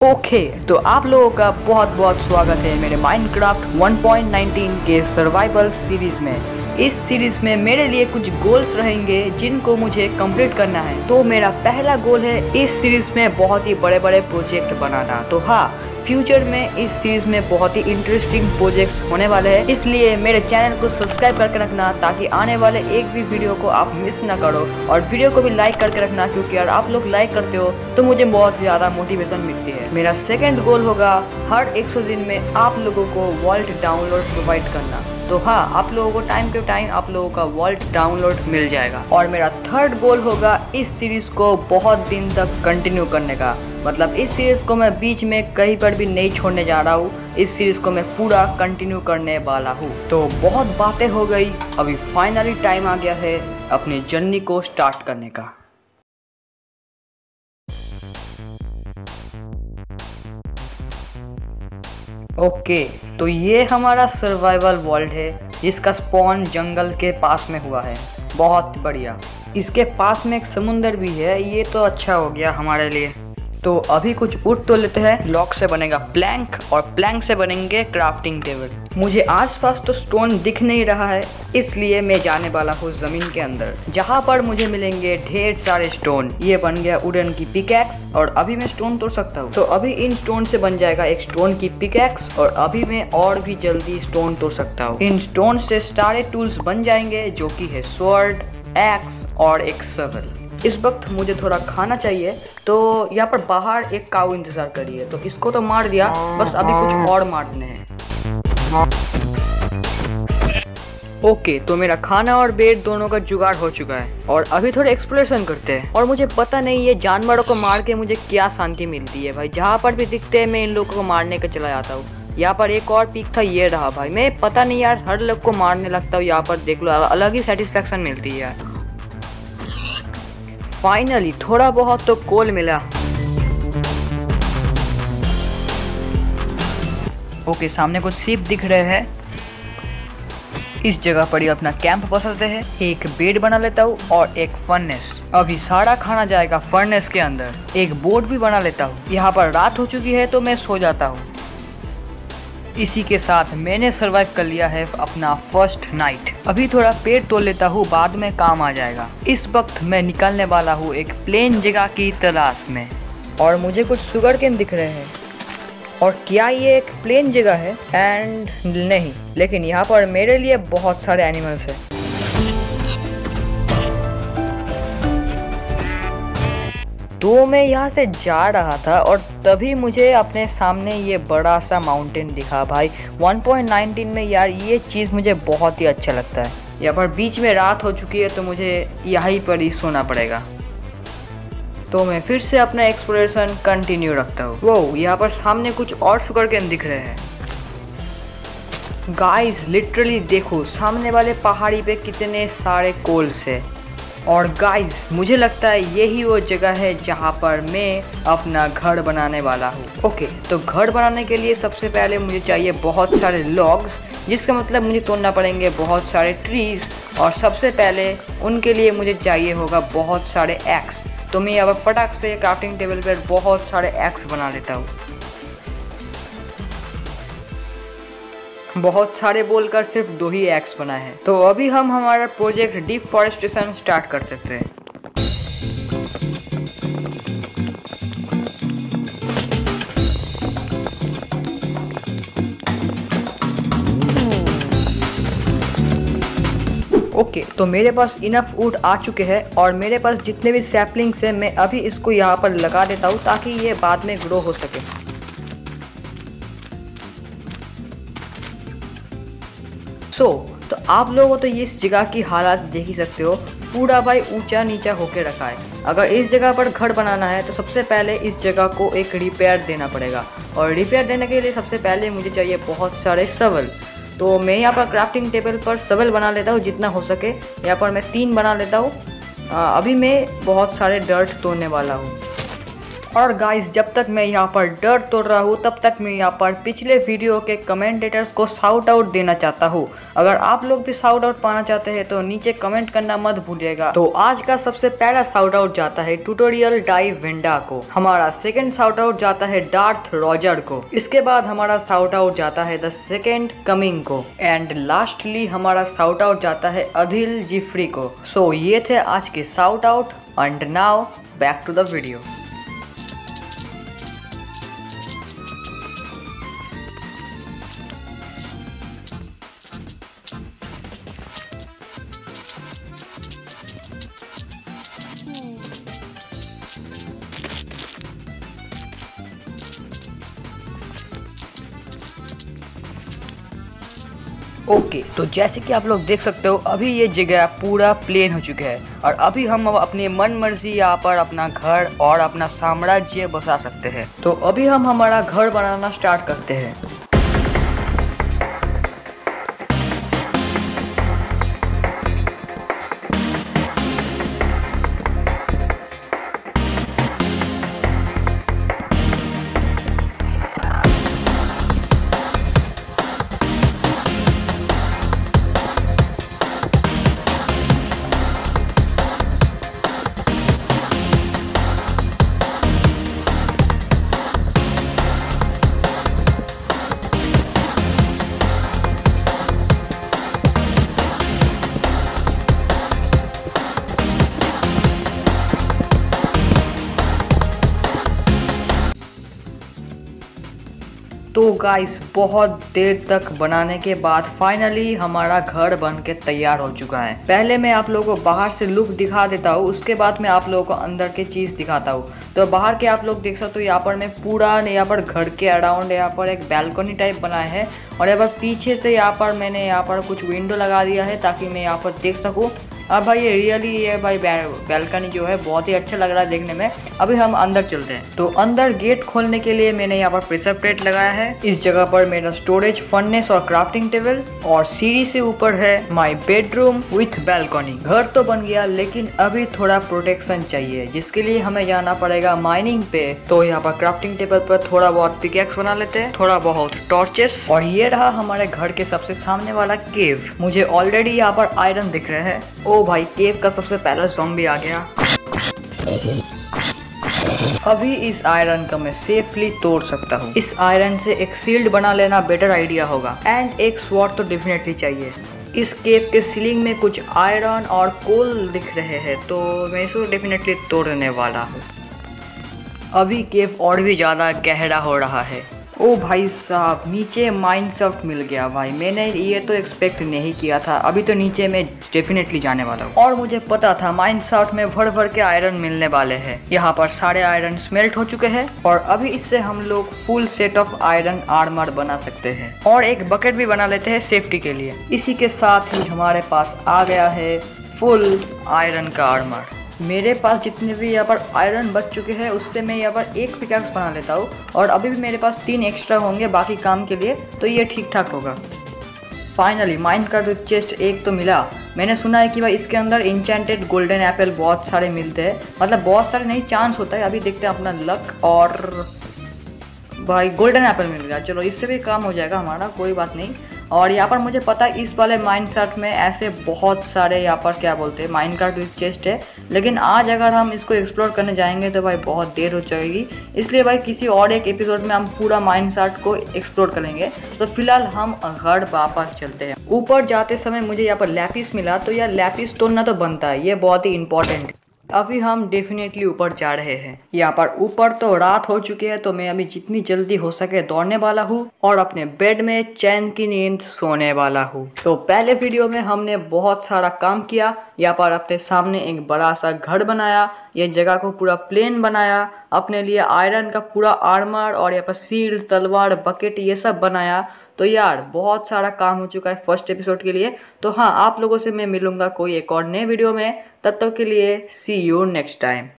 Okay तो आप लोगों का बहुत बहुत स्वागत है मेरे माइनक्राफ्ट 1.19 के सर्वाइवल सीरीज में। इस सीरीज में मेरे लिए कुछ गोल्स रहेंगे जिनको मुझे कंप्लीट करना है। तो मेरा पहला गोल है इस सीरीज में बहुत ही बड़े बड़े प्रोजेक्ट बनाना। तो हाँ, फ्यूचर में इस सीरीज में बहुत ही इंटरेस्टिंग प्रोजेक्ट्स होने वाले हैं, इसलिए मेरे चैनल को सब्सक्राइब करके रखना ताकि आने वाले एक भी वीडियो को आप मिस ना करो। और वीडियो को भी लाइक करके रखना, क्योंकि अगर आप लोग लाइक करते हो तो मुझे बहुत ज़्यादा मोटिवेशन मिलती है। मेरा सेकंड गोल होगा हर 100 दिन में आप लोगों को वॉल्ट डाउनलोड प्रोवाइड करना। तो हाँ, आप लोगों को टाइम टू टाइम आप लोगों का वॉल्ट डाउनलोड मिल जाएगा। और मेरा थर्ड गोल होगा इस सीरीज को बहुत दिन तक कंटिन्यू करने का। मतलब इस सीरीज को मैं बीच में कहीं पर भी नहीं छोड़ने जा रहा हूँ। इस सीरीज को मैं पूरा कंटिन्यू करने वाला हूँ। तो बहुत बातें हो गई, अभी फाइनली टाइम आ गया है अपनी जर्नी को स्टार्ट करने का। ओके तो ये हमारा सर्वाइवल वर्ल्ड है जिसका स्पॉन जंगल के पास में हुआ है। बहुत बढ़िया। इसके पास में एक समुंदर भी है, ये तो अच्छा हो गया हमारे लिए। तो अभी कुछ वुड तो लेते हैं। ब्लॉक से बनेगा प्लैंक और प्लैंक से बनेंगे क्राफ्टिंग टेबल। मुझे आसपास तो स्टोन दिख नहीं रहा है, इसलिए मैं जाने वाला हूँ ज़मीन के अंदर, जहाँ पर मुझे मिलेंगे ढेर सारे स्टोन। ये बन गया वुडन की पिकैक्स और अभी मैं स्टोन तोड़ सकता हूँ। तो अभी इन स्टोन से बन जाएगा एक स्टोन की पिकैक्स और अभी मैं और भी जल्दी स्टोन तोड़ सकता हूँ। इन स्टोन से सारे टूल्स बन जाएंगे, जो कि है स्वॉर्ड, एक्स और एक शवल। इस वक्त मुझे थोड़ा खाना चाहिए, तो यहाँ पर बाहर एक काऊ इंतजार कर रही है। तो इसको तो मार दिया, बस अभी कुछ और मारने हैं। ओके तो मेरा खाना और बेड दोनों का जुगाड़ हो चुका है और अभी थोड़ा एक्सप्लोरेशन करते हैं। और मुझे पता नहीं ये जानवरों को मार के मुझे क्या शांति मिलती है भाई। जहाँ पर भी दिखते हैं मैं इन लोगों को मारने के चला जाता हूँ। यहाँ पर एक और पीक था, ये रहा भाई। मैं पता नहीं यार, हर लोग को मारने लगता हूँ। यहाँ पर देख लो, अलग ही सेटिस्फेक्शन मिलती है यार। फाइनली थोड़ा बहुत तो कोल मिला। ओके सामने कुछ शिप दिख रहे हैं। इस जगह पर ही अपना कैंप बसाते हैं। एक बेड बना लेता हूँ और एक फर्नेस। अभी सारा खाना जाएगा फर्नेस के अंदर। एक बोर्ड भी बना लेता हूँ। यहाँ पर रात हो चुकी है तो मैं सो जाता हूँ। इसी के साथ मैंने सरवाइव कर लिया है अपना फर्स्ट नाइट। अभी थोड़ा पेट तोड़ लेता हूँ, बाद में काम आ जाएगा। इस वक्त मैं निकलने वाला हूँ एक प्लेन जगह की तलाश में। और मुझे कुछ शुगर केन दिख रहे हैं। और क्या ये एक प्लेन जगह है? एंड नहीं, लेकिन यहाँ पर मेरे लिए बहुत सारे एनिमल्स हैं। तो मैं यहाँ से जा रहा था और तभी मुझे अपने सामने ये बड़ा सा माउंटेन दिखा भाई। 1.19 में यार ये चीज़ मुझे बहुत ही अच्छा लगता है। यहाँ पर बीच में रात हो चुकी है तो मुझे यहीं पर ही सोना पड़ेगा। तो मैं फिर से अपना एक्सप्लोरेशन कंटिन्यू रखता हूँ। वो यहाँ पर सामने कुछ और शुगर केन दिख रहे हैं। गाइस लिटरली देखो, सामने वाले पहाड़ी पे कितने सारे कोल्स है। और गाइस मुझे लगता है यही वो जगह है जहाँ पर मैं अपना घर बनाने वाला हूँ। ओके तो घर बनाने के लिए सबसे पहले मुझे चाहिए बहुत सारे लॉग्स, जिसका मतलब मुझे तोड़ना पड़ेंगे बहुत सारे ट्रीज। और सबसे पहले उनके लिए मुझे चाहिए होगा बहुत सारे एक्स। तो मैं यहाँ पर फटाक से क्राफ्टिंग टेबल पर बहुत सारे एक्स बना लेता हूँ। बहुत सारे बोलकर सिर्फ 2 ही एक्स बना है। तो अभी हम हमारा प्रोजेक्ट डिफॉरेस्टेशन स्टार्ट कर सकते हैं। ओके तो मेरे पास इनफ वुड आ चुके हैं और मेरे पास जितने भी सैपलिंग्स हैं मैं अभी इसको यहाँ पर लगा देता हूँ ताकि ये बाद में ग्रो हो सके। तो आप लोगों तो इस जगह की हालात देख ही सकते हो। पूरा भाई ऊंचा नीचा होके रखा है। अगर इस जगह पर घर बनाना है तो सबसे पहले इस जगह को एक रिपेयर देना पड़ेगा। और रिपेयर देने के लिए सबसे पहले मुझे चाहिए बहुत सारे शवल। तो मैं यहाँ पर क्राफ्टिंग टेबल पर शवल बना लेता हूँ जितना हो सके। यहाँ पर मैं 3 बना लेता हूँ। अभी मैं बहुत सारे डर्ट तोड़ने वाला हूँ। और गाइस जब तक मैं यहाँ पर डर तोड़ रहा हूँ तब तक मैं यहाँ पर पिछले वीडियो के कमेंटेटर्स को शाउट आउट देना चाहता हूँ। अगर आप लोग भी शाउट आउट पाना चाहते हैं तो नीचे कमेंट करना मत भूलिएगा। तो आज का सबसे पहला शाउट आउट जाता है ट्यूटोरियल डाई विंडा को। हमारा सेकंड शाउट आउट जाता है डार्थ रॉजर को। इसके बाद हमारा शाउट आउट जाता है द सेकंड कमिंग को। एंड लास्टली हमारा शाउट आउट जाता है अदिल जिफ्री को। सो ये थे आज के shout out and now back to the video. Okay तो जैसे कि आप लोग देख सकते हो अभी ये जगह पूरा प्लेन हो चुका है और अभी हम अपनी मन मर्जी यहाँ पर अपना घर और अपना साम्राज्य बसा सकते हैं। तो अभी हम हमारा घर बनाना स्टार्ट करते हैं। तो गाइस बहुत देर तक बनाने के बाद फाइनली हमारा घर बन के तैयार हो चुका है। पहले मैं आप लोगों को बाहर से लुक दिखा देता हूँ, उसके बाद मैं आप लोगों को अंदर की चीज़ दिखाता हूँ। तो बाहर के आप लोग देख सकते हो यहाँ पर मैं पूरा यहाँ पर घर के अराउंड यहाँ पर एक बैल्कनी टाइप बनाया है और यहाँ पर पीछे से यहाँ पर मैंने यहाँ पर कुछ विंडो लगा दिया है ताकि मैं यहाँ पर देख सकूँ। अब भाई ये रियली ये भाई बैल्कनी जो है बहुत ही अच्छा लग रहा है देखने में। अभी हम अंदर चलते हैं। तो अंदर गेट खोलने के लिए मैंने यहाँ पर प्रेशर प्लेट लगाया है। इस जगह पर मेरा स्टोरेज, फर्नेस और क्राफ्टिंग टेबल और सीढ़ी से ऊपर है माय बेडरूम विथ बैल्कनी। घर तो बन गया लेकिन अभी थोड़ा प्रोटेक्शन चाहिए जिसके लिए हमें जाना पड़ेगा माइनिंग पे। तो यहाँ पर क्राफ्टिंग टेबल पर थोड़ा बहुत पिकैक्स बना लेते हैं, थोड़ा बहुत टॉर्चेस। और ये रहा हमारे घर के सबसे सामने वाला केव। मुझे ऑलरेडी यहाँ पर आयरन दिख रहे हैं। ओ भाई केव का सबसे पहला ज़ॉम्बी आ गया। अभी इस आयरन का मैं सेफली तोड़ सकता हूँ। इस आयरन से एक शील्ड बना लेना बेटर आइडिया होगा। एंड एक स्वॉर्ड तो डेफिनेटली चाहिए। इस केव के सीलिंग में कुछ आयरन और कोल दिख रहे हैं तो मैं इसको डेफिनेटली तोड़ने वाला हूँ। अभी केव और भी ज़्यादा गहरा हो रहा है। ओ भाई साहब नीचे माइन शाफ्ट मिल गया भाई। मैंने ये तो एक्सपेक्ट नहीं किया था। अभी तो नीचे मैं डेफिनेटली जाने वाला हूँ और मुझे पता था माइन शाफ्ट में भर भर के आयरन मिलने वाले हैं। यहाँ पर सारे आयरन स्मेल्ट हो चुके हैं और अभी इससे हम लोग full set of iron armour बना सकते हैं और एक बकेट भी बना लेते हैं सेफ्टी के लिए। इसी के साथ ही हमारे पास आ गया है फुल आयरन का आर्मर। मेरे पास जितने भी यहाँ पर आयरन बच चुके हैं उससे मैं यहाँ पर एक पिकैक्स बना लेता हूँ और अभी भी मेरे पास 3 एक्स्ट्रा होंगे बाकी काम के लिए, तो ये ठीक ठाक होगा। फाइनली माइंड का चेस्ट एक तो मिला। मैंने सुना है कि भाई इसके अंदर इंचेंटेड गोल्डन एप्पल बहुत सारे मिलते हैं, मतलब बहुत सारे नहीं, चांस होता है। अभी देखते हैं अपना लक। और भाई गोल्डन एप्पल मिल गया, चलो इससे भी काम हो जाएगा हमारा, कोई बात नहीं। और यहाँ पर मुझे पता है इस वाले माइनक्राफ्ट में ऐसे बहुत सारे यहाँ पर क्या बोलते हैं माइनक्राफ्ट चेस्ट है, लेकिन आज अगर हम इसको एक्सप्लोर करने जाएंगे तो भाई बहुत देर हो जाएगी। इसलिए भाई किसी और एक एपिसोड में हम पूरा माइनक्राफ्ट को एक्सप्लोर करेंगे। तो फिलहाल हम घर वापस चलते हैं। ऊपर जाते समय मुझे यहाँ पर लैपिस मिला, तो यार लैपिस तोड़ना तो बनता है, ये बहुत ही इंपॉर्टेंट। अभी हम डेफिनेटली ऊपर जा रहे हैं। यहाँ पर ऊपर तो रात हो चुकी है तो मैं अभी जितनी जल्दी हो सके दौड़ने वाला हूँ और अपने बेड में चैन की नींद सोने वाला हूँ। तो पहले वीडियो में हमने बहुत सारा काम किया। यहाँ पर अपने सामने एक बड़ा सा घर बनाया, ये जगह को पूरा प्लेन बनाया, अपने लिए आयरन का पूरा आर्मर और यहाँ पर शील्ड, तलवार, बकेट ये सब बनाया। तो यार बहुत सारा काम हो चुका है फर्स्ट एपिसोड के लिए। तो हाँ, आप लोगों से मैं मिलूंगा कोई एक और नए वीडियो में। तब तक के लिए सी यू नेक्स्ट टाइम।